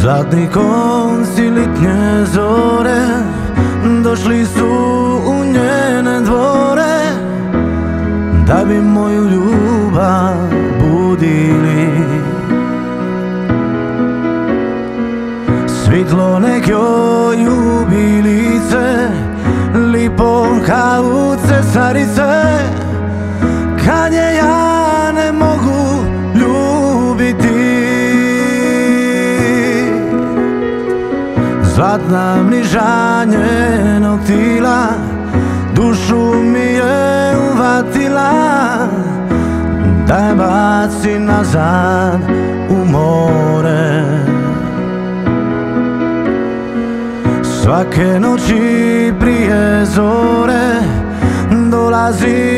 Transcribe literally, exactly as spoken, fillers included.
Zlatni konci litnje zore došli su u njene dvore, da bi moju ljubav budili. Svitlo nek joj ljubi lice, lipo kao cesarice, kad je ja ne mogu ljubiti. Zlatna mriža njenog tila dušu mi je uvatila, da je baci nazad u more. Svake noći prije zore dolazi